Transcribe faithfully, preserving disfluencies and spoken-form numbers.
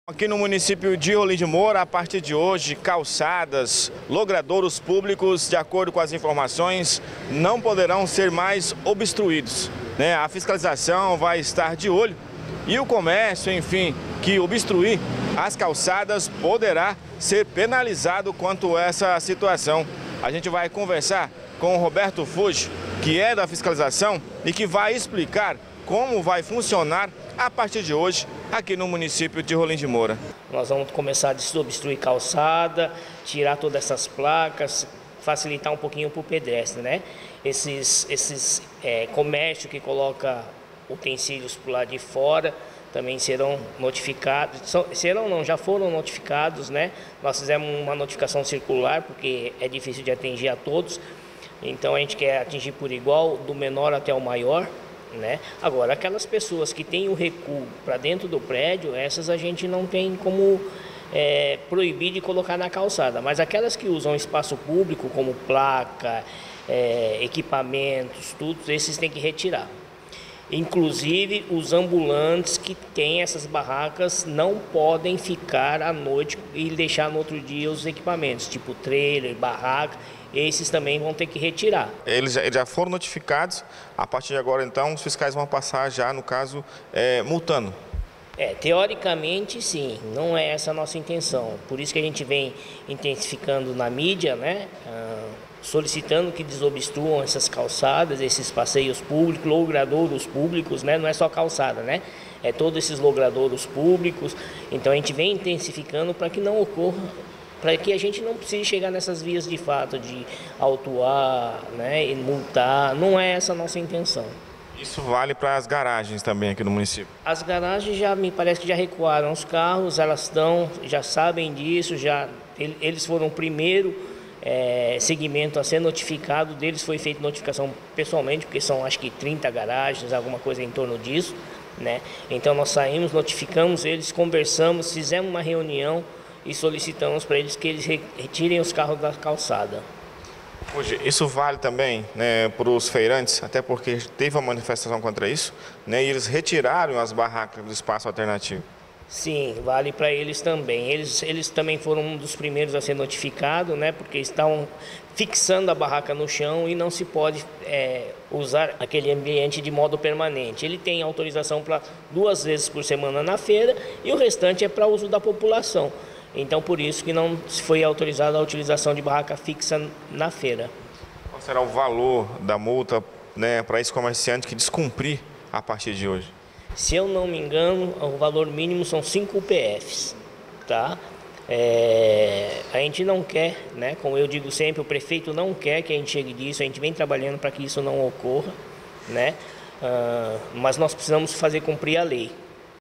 Aqui no município de Rolim de Moura, a partir de hoje, calçadas, logradouros públicos, de acordo com as informações, não poderão ser mais obstruídos, né? A fiscalização vai estar de olho e o comércio, enfim, que obstruir as calçadas poderá ser penalizado quanto a essa situação. A gente vai conversar com o Roberto Fuji, que é da fiscalização e que vai explicar como vai funcionar a partir de hoje aqui no município de Rolim de Moura. Nós vamos começar a desobstruir calçada, tirar todas essas placas, facilitar um pouquinho para o pedestre, né? Esses, esses é, comércios que coloca utensílios por lá de fora também serão notificados, São, serão não, já foram notificados, né? Nós fizemos uma notificação circular porque é difícil de atingir a todos, então a gente quer atingir por igual, do menor até o maior. Né? Agora, aquelas pessoas que têm o recuo para dentro do prédio, essas a gente não tem como é, proibir de colocar na calçada, mas aquelas que usam espaço público, como placa, é, equipamentos, tudo, esses tem que retirar. Inclusive, os ambulantes que têm essas barracas não podem ficar à noite e deixar no outro dia os equipamentos, tipo trailer, barraca. Esses também vão ter que retirar. Eles já, eles já foram notificados, a partir de agora então os fiscais vão passar já, no caso, é, multando. É, teoricamente sim, não é essa a nossa intenção. Por isso que a gente vem intensificando na mídia, né, ah, solicitando que desobstruam essas calçadas, esses passeios públicos, logradouros públicos, né, não é só calçada, né, é todos esses logradouros públicos. Então a gente vem intensificando para que não ocorra, para que a gente não precise chegar nessas vias de fato de autuar, né, e multar. Não é essa a nossa intenção. Isso vale para as garagens também aqui no município? As garagens já me parece que já recuaram os carros, elas estão, já sabem disso, já eles foram o primeiro é, segmento a ser notificado, deles foi feita notificação pessoalmente, porque são acho que trinta garagens, alguma coisa em torno disso, né? Então nós saímos, notificamos eles, conversamos, fizemos uma reunião e solicitamos para eles que eles retirem os carros da calçada. Hoje, isso vale também, né, para os feirantes, até porque teve uma manifestação contra isso, né, e eles retiraram as barracas do espaço alternativo. Sim, vale para eles também. Eles, eles também foram um dos primeiros a ser notificados, né, porque estão fixando a barraca no chão e não se pode é, usar aquele ambiente de modo permanente. Ele tem autorização para duas vezes por semana na feira e o restante é para uso da população. Então, por isso que não foi autorizada a utilização de barraca fixa na feira. Qual será o valor da multa, né, para esse comerciante que descumprir a partir de hoje? Se eu não me engano, o valor mínimo são cinco P Fs, tá? É, a gente não quer, né, como eu digo sempre, o prefeito não quer que a gente chegue disso, a gente vem trabalhando para que isso não ocorra, né? Uh, mas nós precisamos fazer cumprir a lei.